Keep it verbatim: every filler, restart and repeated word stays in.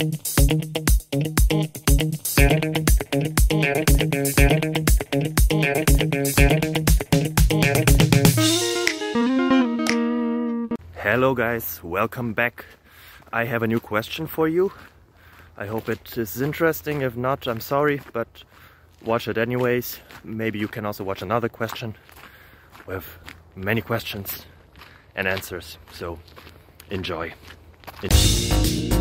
Hello guys, welcome back. I have a new question for you. I hope it is interesting. If not, I'm sorry, but watch it anyways. Maybe you can also watch another question with many questions and answers. So enjoy. Enjoy.